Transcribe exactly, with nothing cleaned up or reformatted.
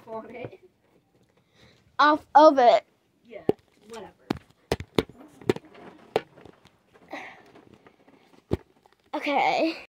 off on it. Off of it. Yeah, whatever. Okay.